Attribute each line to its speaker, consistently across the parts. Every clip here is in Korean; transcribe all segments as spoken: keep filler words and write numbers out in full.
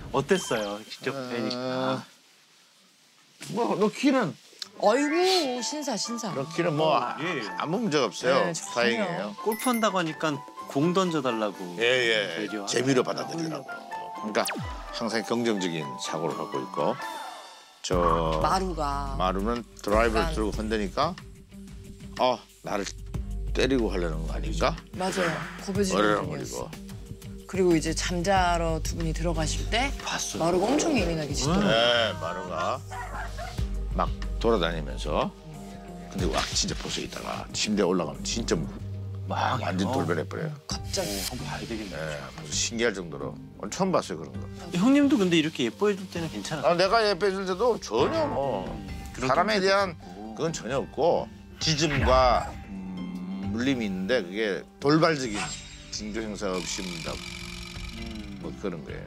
Speaker 1: 어땠어요? 직접 뵈니까.
Speaker 2: 뭐 럭키는
Speaker 3: 어이구 신사 신사.
Speaker 2: 럭키는 뭐
Speaker 1: 예.
Speaker 2: 아무 문제가 없어요.
Speaker 3: 네, 전혀.
Speaker 2: 다행이에요.
Speaker 1: 골프 한다고 하니까 공 던져달라고.
Speaker 2: 예예.
Speaker 1: 배려하네.
Speaker 2: 재미로 받아들이라고. 그러니까 항상 긍정적인 사고를 갖고 있고 저
Speaker 3: 마루가.
Speaker 2: 마루는 드라이브를
Speaker 3: 약간-
Speaker 2: 들고 흔드니까 어 나를 때리고 하려는 거 아닌가?
Speaker 3: 맞아요. 겁해지는
Speaker 2: 어려렁거리고.
Speaker 3: 분이었어. 그리고 이제 잠자러 두 분이 들어가실 때
Speaker 1: 봤어요.
Speaker 3: 마루가 엄청 예민하게 짖더라고요.
Speaker 2: 네, 마루가 막 돌아다니면서 근데 와 진짜 보서 있다가 침대에 올라가면 진짜 막 완전 돌변해버려요.
Speaker 3: 갑자기.
Speaker 1: 어, 한번 봐야 되겠네.
Speaker 2: 네, 그래서 신기할 정도로 오늘 처음 봤어요 그런 거.
Speaker 1: 형님도 근데 이렇게 예뻐해줄 때는 괜찮아.
Speaker 2: 아, 내가 예뻐줄 때도 전혀 뭐
Speaker 1: 그런
Speaker 2: 사람에
Speaker 1: 게
Speaker 2: 대한 그건 전혀 없고 짖음과 음, 물림이 있는데 그게 돌발적인 징조 행사 없이 문다고 뭐 그런 거예요.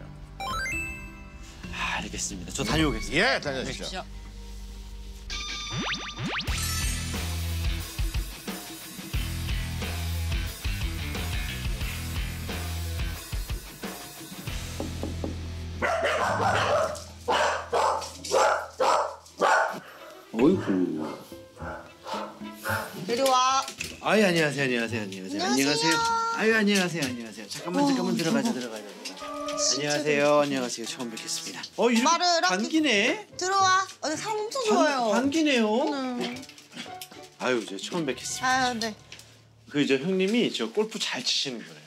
Speaker 1: 아, 알겠습니다. 저 다녀오겠습니다.
Speaker 2: 예, 다녀오시죠.
Speaker 3: 진짜.
Speaker 1: 어이구.
Speaker 4: 이리 와.
Speaker 1: 아유, 안녕하세요, 안녕하세요, 안녕하세요.
Speaker 4: 안녕하세요.
Speaker 1: 아유, 안녕하세요, 안녕하세요. 잠깐만, 잠깐만 들어가자, 들어가자. 안녕하세요, 안녕하세요. 처음 뵙겠습니다. 어, 이렇게
Speaker 4: 말을 이렇게-
Speaker 1: 반기네.
Speaker 4: 들어와. 어, 사람 엄청 좋아요.
Speaker 1: 반, 반기네요.
Speaker 4: 음.
Speaker 1: 아유, 저 처음 뵙겠습니다.
Speaker 4: 아, 네.
Speaker 1: 그 저 형님이 저 골프 잘 치시는 거예요.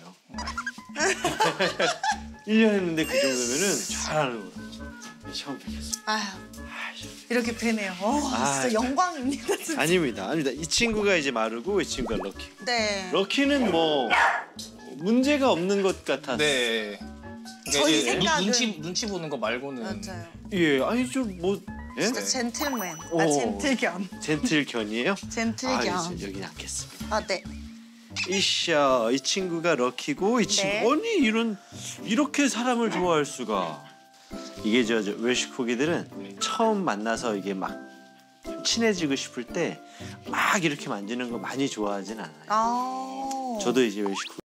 Speaker 1: 일 년 했는데 그 정도면은 잘하는 거예요. 네, 처음 뵙겠습니다.
Speaker 4: 아휴,
Speaker 1: 아유,
Speaker 4: 이렇게 뵈네요. 어,
Speaker 1: 아,
Speaker 4: 진짜 영광입니다, 진짜.
Speaker 1: 아닙니다, 아닙니다. 이 친구가 이제 마르고 이 친구가 럭키.
Speaker 4: 네.
Speaker 1: 럭키는 뭐 문제가 없는 것 같아서.
Speaker 5: 네.
Speaker 4: 저희
Speaker 5: 이제
Speaker 4: 생각은-
Speaker 5: 눈치 눈치 보는 거 말고는
Speaker 4: 맞아요.
Speaker 1: 예, 아니 좀 뭐 예?
Speaker 4: 진짜 젠틀맨. 아,
Speaker 1: 오.
Speaker 4: 젠틀견.
Speaker 1: 젠틀견이에요?
Speaker 4: 젠틀견.
Speaker 1: 아, 이제 여기 앉겠습니다.
Speaker 4: 아, 네.
Speaker 1: 이샤, 이 친구가 럭키고 이 친구
Speaker 4: 네.
Speaker 1: 아니 이런 이렇게 사람을 좋아할 수가. 이게 저, 저 웰시코기들은 처음 만나서 이게 막 친해지고 싶을 때 막 이렇게 만지는 거 많이 좋아하진 않아요.
Speaker 4: 아.
Speaker 1: 저도 이제 웰시코